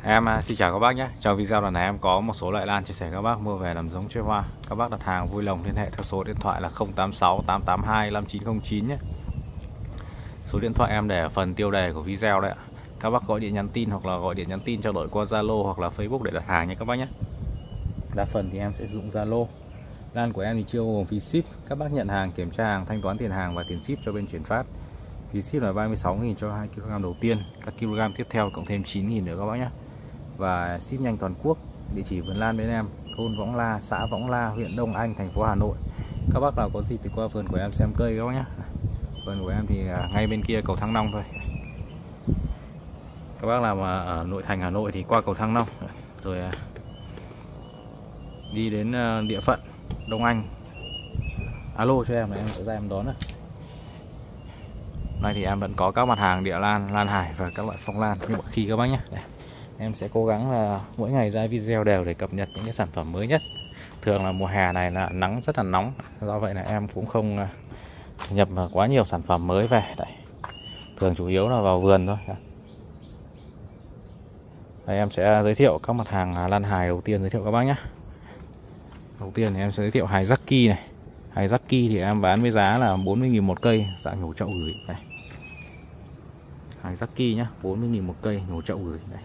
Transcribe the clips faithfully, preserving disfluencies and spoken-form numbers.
Em à, xin chào các bác nhé. Trong video lần này em có một số loại lan chia sẻ các bác mua về làm giống chơi hoa. Các bác đặt hàng vui lòng liên hệ theo số điện thoại là không tám sáu tám tám hai năm chín không chín nhé. Số điện thoại em để ở phần tiêu đề của video đấy ạ. Các bác gọi điện nhắn tin hoặc là gọi điện nhắn tin trao đổi qua Zalo hoặc là Facebook để đặt hàng nhé các bác nhé. Đa phần thì em sẽ dùng Zalo. Lan của em thì chưa gồm phí ship. Các bác nhận hàng, kiểm tra hàng, thanh toán tiền hàng và tiền ship cho bên chuyển phát. Phí ship là ba mươi sáu nghìn cho hai ki lô gam đầu tiên. Các kg tiếp theo cộng thêm chín nghìn nữa các bác nhé. Và ship nhanh toàn quốc. Địa chỉ vườn lan bên em, thôn Võng La, xã Võng La, huyện Đông Anh, thành phố Hà Nội. Các bác nào có dịp thì qua vườn của em xem cây các bác nhé. Vườn của em thì ngay bên kia cầu Thăng Long thôi. Các bác nào mà ở nội thành Hà Nội thì qua cầu Thăng Long rồi đi đến địa phận Đông Anh, alo cho em là em sẽ ra em đón. Nay thì em vẫn có các mặt hàng địa lan, lan hải và các loại phong lan như mọi khi các bác nhé. Đây, em sẽ cố gắng là mỗi ngày ra video đều để cập nhật những cái sản phẩm mới nhất. Thường là mùa hè này là nắng rất là nóng, do vậy là em cũng không nhập quá nhiều sản phẩm mới về. Đây, thường chủ yếu là vào vườn thôi. Đây, em sẽ giới thiệu các mặt hàng lan hài đầu tiên giới thiệu các bác nhé. Đầu tiên thì em sẽ giới thiệu hài Jackie này. Hài Jackie thì em bán với giá là bốn mươi nghìn một cây, dạng nhổ chậu gửi này. Hài Jackie nhá, bốn mươi nghìn một cây, nhổ chậu gửi này.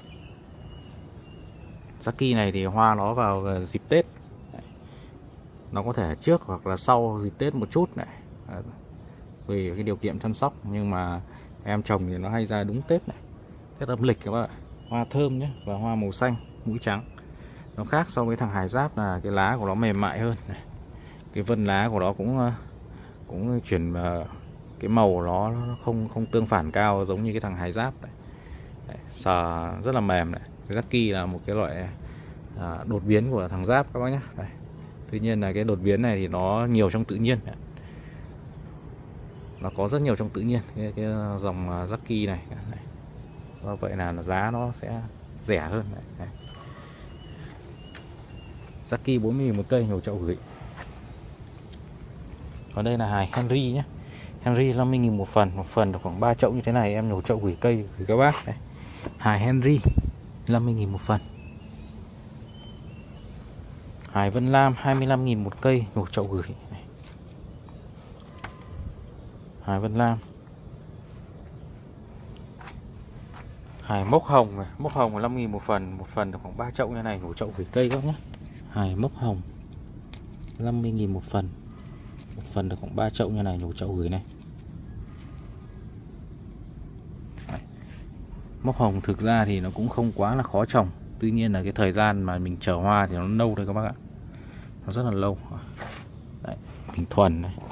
Jackie này thì hoa nó vào dịp Tết. Nó có thể trước hoặc là sau dịp Tết một chút này. Vì cái điều kiện chăm sóc, nhưng mà em trồng thì nó hay ra đúng Tết này. Tết âm lịch các bạn ạ. Hoa thơm nhé, và hoa màu xanh, mũi trắng. Nó khác so với thằng hài giáp là cái lá của nó mềm mại hơn này. Cái vân lá của nó cũng cũng chuyển cái màu nó không không tương phản cao giống như cái thằng hài giáp này. Đấy, sờ rất là mềm này. Cái Jackie là một cái loại à, đột biến của thằng giáp các bác nhé. Đây. Tuy nhiên là cái đột biến này thì nó nhiều trong tự nhiên. Đấy. Nó có rất nhiều trong tự nhiên cái, cái dòng Jackie này. Đấy. Do vậy là giá nó sẽ rẻ hơn. Đấy. Đấy. Jackie bốn mươi nghìn một cây, nhổ chậu gửi. Còn đây là hài Henry nhé. Henry năm mươi nghìn một phần, một phần được khoảng ba chậu như thế này em nhổ chậu gửi cây gửi các bác. Đấy. Hài Henry năm mươi nghìn một phần. Hài Vân Lam hai mươi lăm nghìn một cây, nhổ chậu gửi. Đấy. Hài Vân Lam. Hài Mốc Hồng này, Mốc Hồng năm nghìn một phần, một phần được khoảng ba chậu như này, nhổ chậu gửi cây các nhé. Hài Mốc Hồng năm mươi nghìn một phần, một phần được khoảng ba chậu như này, nhổ chậu gửi này. Đấy. Mốc hồng thực ra thì nó cũng không quá là khó trồng. Tuy nhiên là cái thời gian mà mình chờ hoa thì nó lâu thôi các bác ạ. Nó rất là lâu. Đấy, mình thuần này.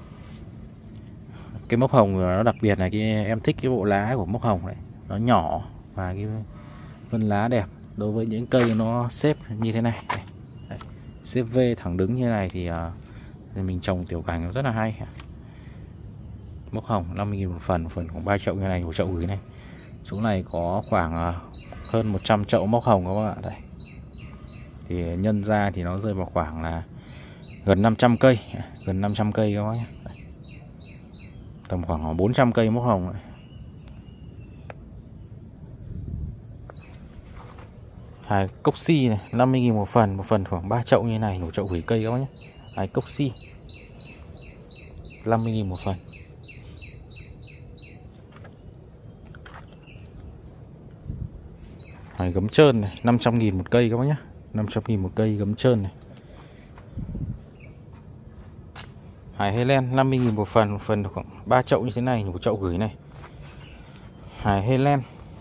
Cái mốc hồng nó đặc biệt là cái em thích cái bộ lá của mốc hồng này. Nó nhỏ và cái vân lá đẹp. Đối với những cây nó xếp như thế này. Đấy. Xếp V thẳng đứng như này thì thì mình trồng tiểu cảnh nó rất là hay. Mốc hồng năm mươi nghìn một phần, một phần khoảng ba chậu như này, một chậu gửi này. Chỗ này có khoảng hơn một trăm chậu mốc hồng các bạn ạ. Đây. Thì nhân ra thì nó rơi vào khoảng là gần năm trăm cây, gần năm trăm cây các bác nhé. Đây. Tầm khoảng bốn trăm cây mốc hồng này. Hài cốc si này, năm mươi nghìn một phần, một phần khoảng ba chậu như này, một chậu gửi cây các bác nhé. Hài cốc si năm mươi nghìn một phần. Hài gấm trơn này, năm trăm nghìn một cây các bác nhé. năm trăm nghìn một cây gấm trơn này. Hài Helen năm mươi nghìn một phần, một phần được khoảng ba chậu như thế này, một chậu gửi này. Hài Helen.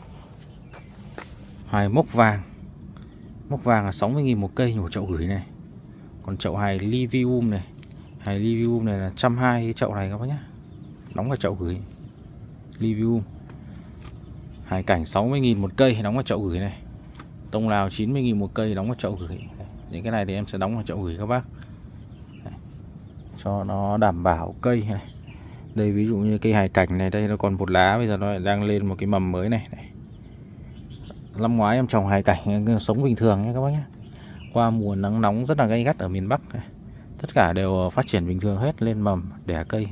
Hài Mốc Vàng. Mốc Vàng là sáu mươi nghìn một cây, một chậu gửi này. Còn chậu hài Livium này, hài Livium này là một trăm hai mươi chậu này các bác nhé. Đóng vào chậu gửi. Livium. Hài cảnh sáu mươi nghìn một cây, đóng vào chậu gửi này. Tông Lào chín mươi nghìn một cây, đóng vào chậu gửi. Những cái này thì em sẽ đóng vào chậu gửi các bác. Đấy. Cho nó đảm bảo cây này. Đây ví dụ như cây hài cảnh này, đây nó còn một lá, bây giờ nó lại đang lên một cái mầm mới này. Đấy. Năm ngoái em trồng hài cảnh sống bình thường nhé các bác nhé. Qua mùa nắng nóng rất là gay gắt ở miền Bắc, tất cả đều phát triển bình thường hết, lên mầm đẻ cây.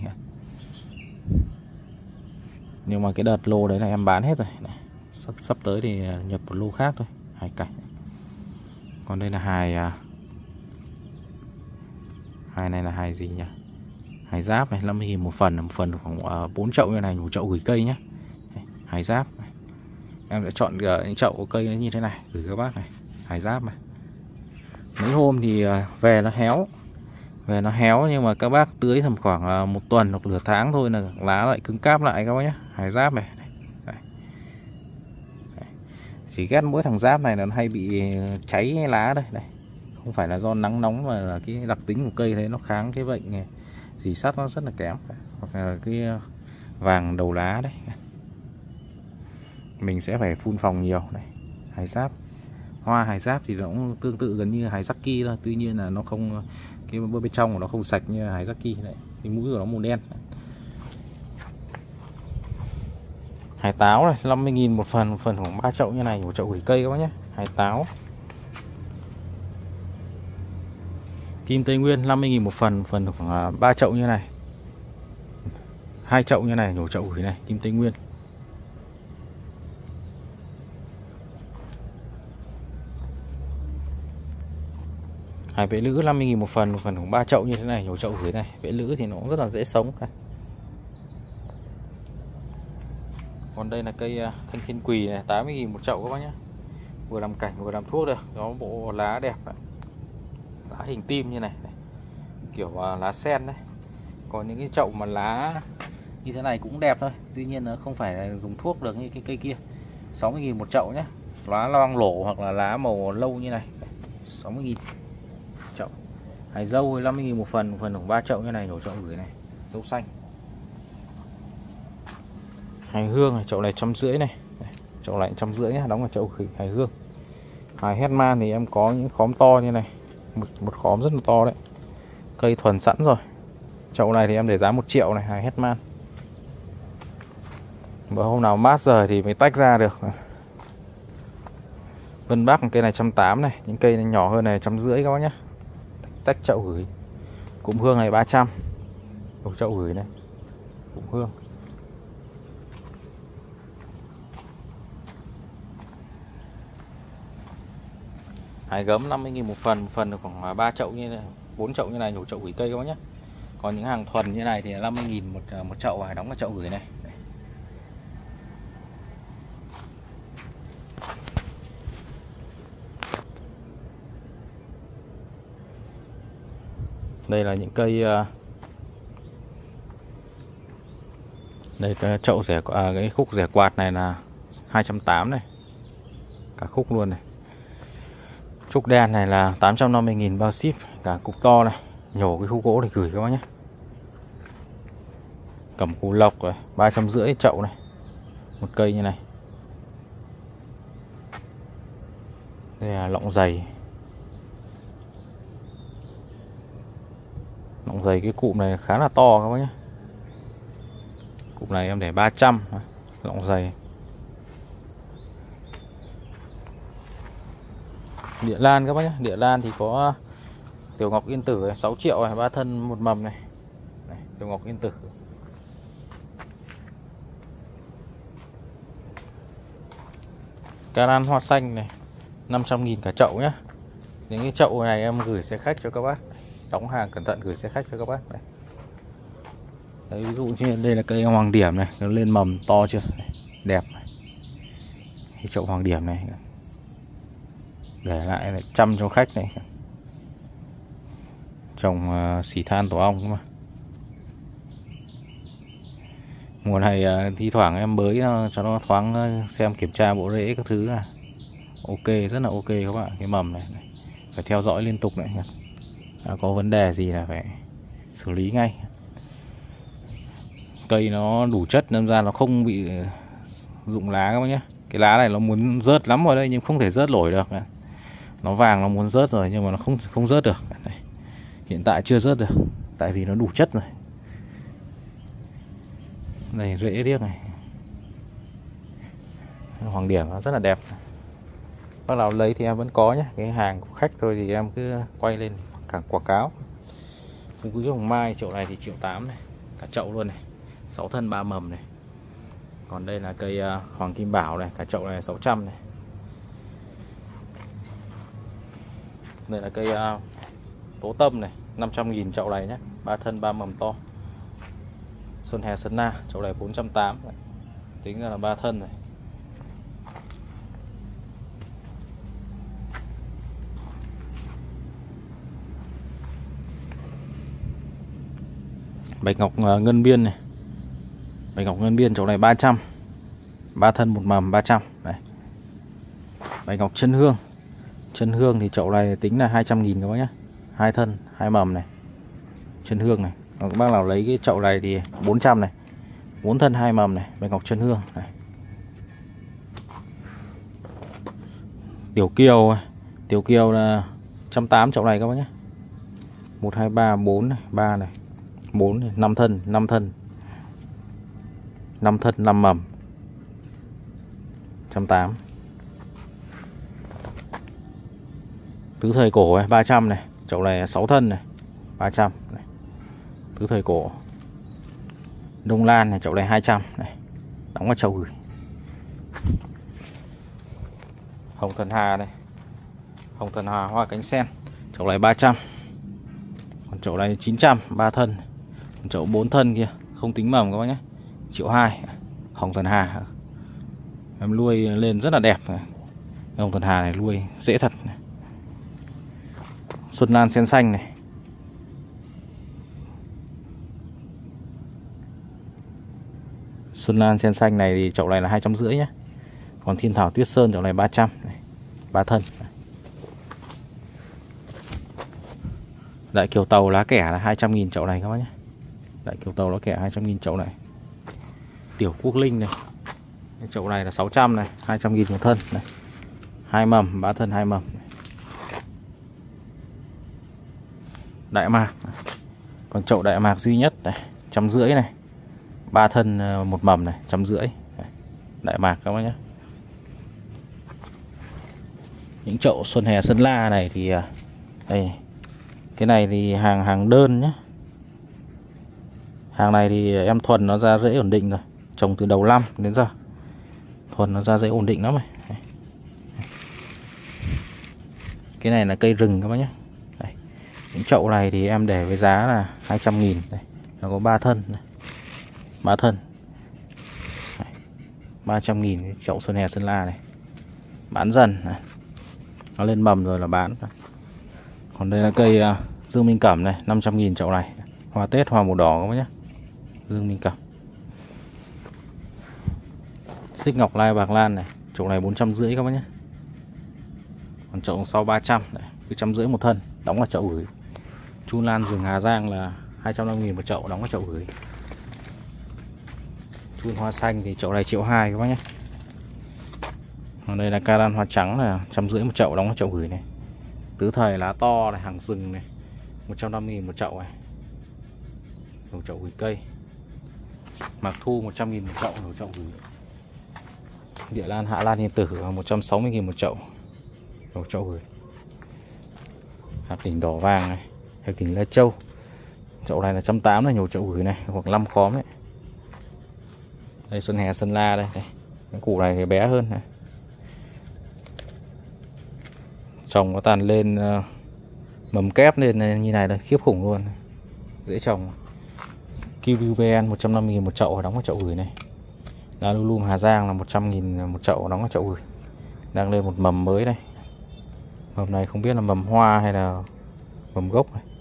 Nhưng mà cái đợt lô đấy là em bán hết rồi. Sắp, sắp tới thì nhập một lô khác thôi. hai cành. Còn đây là hài à, hài này là hài gì nhỉ? Hài giáp này, năm mươi nghìn một phần, một phần khoảng bốn chậu như này, một chậu gửi cây nhé. Hài giáp này. Em sẽ chọn những chậu cây nó như thế này gửi các bác này, hài giáp này. Mấy hôm thì về nó héo, về nó héo nhưng mà các bác tưới tầm khoảng một tuần hoặc nửa tháng thôi là lá lại cứng cáp lại các bác nhé. Hài giáp này. Đây. Đây. Chỉ ghét mỗi thằng giáp này là nó hay bị cháy lá đây này. Không phải là do nắng nóng mà là cái đặc tính của cây thế, nó kháng cái bệnh này, rỉ sắt nó rất là kém. Hoặc là cái vàng đầu lá đấy, mình sẽ phải phun phòng nhiều này. Hài giáp, hoa hài giáp thì nó cũng tương tự gần như hài Jackie thôi, tuy nhiên là nó không, cái bên trong của nó không sạch như hài Jackie này, cái mũi của nó màu đen. Hài táo này, năm mươi nghìn một phần, một phần khoảng ba chậu như này, một chậu gửi cây các bác nhé. Hài táo. Kim Tây Nguyên năm mươi nghìn một phần, phần khoảng ba chậu như này, hai chậu như này, nhổ chậu gửi này, Kim Tây Nguyên. Hài vệ lữ năm mươi nghìn một phần, một phần khoảng ba chậu như thế này, nhổ chậu gửi này. Vệ lữ thì nó cũng rất là dễ sống. Còn đây là cây thanh thiên quỳ này, tám mươi nghìn một chậu các bác nhé. Vừa làm cảnh vừa làm thuốc được, có bộ lá đẹp này. Lá hình tim như này, này. Kiểu lá sen đấy. Còn những cái chậu mà lá như thế này cũng đẹp thôi, tuy nhiên nó không phải là dùng thuốc được như cái cây kia. Sáu mươi nghìn một chậu nhé. Lá loang lổ hoặc là lá màu lâu như này, sáu mươi nghìn chậu. Hài dâu năm mươi nghìn một phần, một phần khoảng ba chậu như này, nhổ chậu gửi này. Dâu xanh. Hài hương này, chậu này trăm rưỡi này. Chậu này trăm rưỡi nhá, đóng vào chậu gửi hài hương. Hài Hetman thì em có những khóm to như này, một, một khóm rất là to đấy, cây thuần sẵn rồi. Chậu này thì em để giá một triệu này, hài Hetman. Và hôm nào mát giờ thì mới tách ra được. Vân Bắc cây này trăm tám này, những cây này nhỏ hơn này trăm rưỡi các bác nhé. Tách chậu gửi. Cụm hương này ba trăm, một chậu gửi này, cụm hương. Hài gấm năm mươi nghìn một phần, một phần khoảng ba chậu như này, bốn chậu như này, nhổ chậu gửi cây các bác nhé. Còn những hàng thuần như này thì năm mươi nghìn một, một chậu, và đóng vào chậu gửi này. Đây là những cây, đây cái chậu rẻ, à, cái khúc rẻ quạt này là hai trăm tám mươi này, cả khúc luôn này. Trúc đen này là tám trăm năm mươi nghìn bao ship, cả cục to này, nhổ cái khúc gỗ để gửi các bác nhé. Cẩm cù lộc rồi ba trăm rưỡi chậu này, một cây như này. Đây là lọng dày, lọng dày cái cụm này khá là to các bác nhé. Cụm này em để ba trăm, lọng dày. Địa lan các bác nhé, địa lan thì có tiểu ngọc yên tử này, sáu triệu này, ba thân một mầm này. Này, tiểu ngọc yên tử. Cà ran hoa xanh này, năm trăm nghìn cả chậu nhé. Những cái chậu này em gửi xe khách cho các bác, đóng hàng cẩn thận gửi xe khách cho các bác này. Đấy, ví dụ như đây là cây hoàng điểm này, nó lên mầm to chưa, đẹp này. Cái chậu hoàng điểm này để lại là chăm cho khách này, trồng uh, xỉ than tổ ong mà. Mùa này uh, thi thoảng em bới uh, cho nó thoáng, uh, xem kiểm tra bộ rễ các thứ là ok, rất là ok các bạn. Cái mầm này, này phải theo dõi liên tục này, à, có vấn đề gì là phải xử lý ngay. Cây nó đủ chất nên ra nó không bị rụng lá các bác nhé. Cái lá này nó muốn rớt lắm rồi đây nhưng không thể rớt nổi được. Nó vàng nó muốn rớt rồi nhưng mà nó không không rớt được. Hiện tại chưa rớt được tại vì nó đủ chất rồi. Này rễ riếc này, hoàng điểm nó rất là đẹp. Bác nào lấy thì em vẫn có nhé, cái hàng của khách thôi thì em cứ quay lên cả quảng cáo. Phú Quý Hồng Mai chậu này thì triệu tám này, cả chậu luôn này, sáu thân ba mầm này. Còn đây là cây uh, Hoàng Kim Bảo này, cả chậu này sáu trăm này. Đây là cây uh, tố tâm này, năm trăm nghìn chậu này nhé, ba thân ba mầm to. Xuân Hè Sơn La, chậu này bốn trăm tám mươi, tính ra là ba thân này. Bạch ngọc uh, ngân biên này, bạch ngọc ngân biên chậu này ba trăm, ba thân một mầm ba trăm này. Bạch ngọc chân hương, chân hương thì chậu này tính là hai trăm nghìn các bác nhé, hai thân hai mầm này, chân hương này. Còn các bác nào lấy cái chậu này thì bốn trăm này, bốn thân hai mầm này, bạch ngọc chân hương này. Tiểu kiều, tiểu kiều là một trăm tám mươi chậu này các bác nhé, một hai ba bốn này, ba này, bốn này, năm thân, năm thân, năm thân năm mầm, một trăm tám mươi. Tứ thời cổ này, ba trăm này, chậu này sáu thân này, ba trăm này. Tứ thời cổ. Đông Lan này, chậu này hai trăm này, đóng vào chậu gửi. Hồng Thần Hà này, Hồng Thần Hà hoa cánh sen, chậu này ba trăm. Còn chậu này chín trăm, ba thân. Còn chậu bốn thân kia, không tính mầm các bác nhé, triệu hai. Hồng Thần Hà em nuôi lên rất là đẹp. Hồng Thần Hà này nuôi dễ thật này. Xuân Lan sen xanh này, Xuân Lan sen xanh này thì chậu này là hai trăm rưỡi nhé. Còn Thiên Thảo Tuyết Sơn chậu này ba trăm này, ba thân. Đại Kiều Tàu lá kẻ là hai trăm nghìn chậu này các bác nhé. Đại Kiều Tàu lá kẻ hai trăm nghìn chậu này. Tiểu Quốc Linh này, chậu này là sáu trăm này, hai trăm nghìn một thân này. Hai mầm, ba thân hai mầm. Đại Mạc, còn chậu Đại Mạc duy nhất này, trăm rưỡi này, ba thân một mầm này, trăm rưỡi. Đại Mạc các bác nhé. Những chậu Xuân Hè Sơn La này thì đây, cái này thì hàng hàng đơn nhé. Hàng này thì em thuần nó ra rễ ổn định rồi, trồng từ đầu năm đến giờ thuần nó ra rễ ổn định lắm này. Cái này là cây rừng các bác nhé. Đây. Những chậu này thì em để với giá là hai trăm nghìn. Đây. Nó có ba thân này. ba thân ba trăm nghìn chậu Xuân Hè Sơn La này. Bán dần này. Nó lên mầm rồi là bán. Còn đây là cây uh, Dương Minh Cẩm này, năm trăm nghìn chậu này. Hoa Tết, hoa màu đỏ các bác nhé. Dương Minh Cẩm. Xích Ngọc Lai Bạc Lan này, chậu này bốn trăm rưỡi các bác nhé. Còn chậu sau ba trăm này, cứ trăm rưỡi một thân, đóng vào chậu gửi. Chu Lan rừng Hà Giang là hai trăm năm mươi nghìn một chậu, đóng vào chậu gửi. Chun hoa xanh thì chậu này triệu hai các bác nhé. Còn đây là ca đan hoa trắng là trăm rưỡi một chậu, đóng vào chậu gửi này. Tứ thời lá to này, hàng rừng này, một trăm năm mươi nghìn một chậu này. Một chậu gửi cây. Mạc Thu một trăm nghìn một chậu, một chậu gửi. Địa Lan Hạ Lan Yên Tử một trăm sáu mươi nghìn một chậu, một chậu gửi. Hạt đỉnh đỏ vàng này, hạt đỉnh Lai Châu, chậu này là một trăm tám mươi là nhiều chậu gửi này, hoặc năm khóm đấy. Đây Xuân Hè Sơn La đây, đây. Cái củ này thì bé hơn này. Trồng nó tàn lên uh, mầm kép lên như này đây, khiếp khủng luôn, dễ trồng. Kiwi bê en một trăm năm mươi nghìn một chậu, đóng vào chậu gửi này. Lá Lulum Hà Giang là một trăm nghìn một chậu, đóng vào chậu gửi. Đang lên một mầm mới đây. Mầm này không biết là mầm hoa hay là mầm gốc này.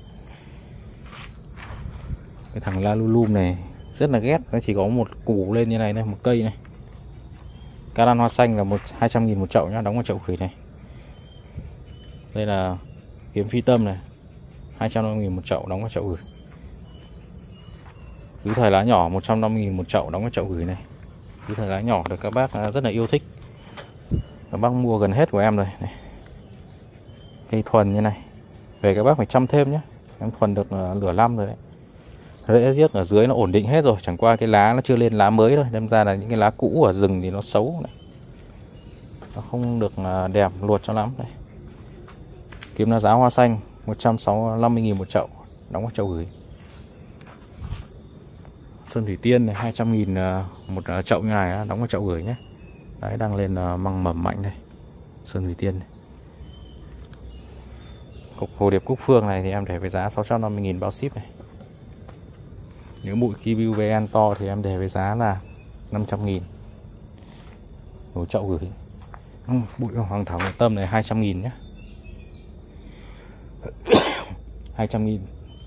Cái thằng La Lulum này rất là ghét, nó chỉ có một củ lên như này này, một cây này. Ca đan hoa xanh là một hai trăm nghìn một chậu nhá, đóng vào chậu gửi này. Đây là kiếm phi tâm này, hai trăm năm mươi nghìn một chậu, đóng vào chậu gửi. Tứ thời lá nhỏ một trăm năm mươi nghìn một chậu, đóng vào chậu gửi này. Tứ thời lá nhỏ được các bác rất là yêu thích. Các bác mua gần hết của em rồi này. Cây thuần như này, về các bác phải chăm thêm nhé. Em thuần được nửa năm rồi đấy. Rễ riếc ở dưới nó ổn định hết rồi, chẳng qua cái lá nó chưa lên lá mới thôi, đem ra là những cái lá cũ ở rừng thì nó xấu này. Nó không được đẹp luột cho lắm đây. Kiếm lá giá hoa xanh một trăm năm mươi nghìn một chậu, đóng vào chậu gửi. Sơn Thủy Tiên này hai trăm nghìn một chậu như này, đóng vào chậu gửi nhé. Đấy, đang lên măng mầm mạnh đây. Sơn Thủy Tiên này. Cục hồ điệp Cúc Phương này thì em để với giá sáu trăm năm mươi nghìn bao ship này. Nếu bụi Kibu vê en to thì em để với giá là năm trăm nghìn. Đồ chậu gửi. Bụi hoàng thảo Ngọc Tâm này hai trăm nghìn nhé. hai trăm nghìn.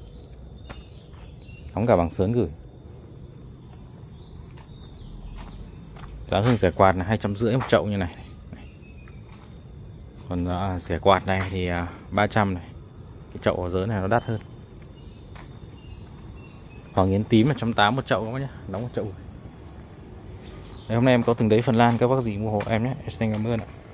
Đóng cả bằng sớn gửi. Giá hương rẻ quạt là hai trăm rưỡi một chậu như này. Còn uh, rẻ quạt này thì uh, ba trăm này. Cái chậu ở dưới này nó đắt hơn. Hoàng yến tím là một trăm tám mươi một chậu các bác nhé. Đóng một chậu. Đấy, hôm nay em có từng đấy Phần Lan, các bác gì mua hộ em nhé. Em xin cảm ơn ạ.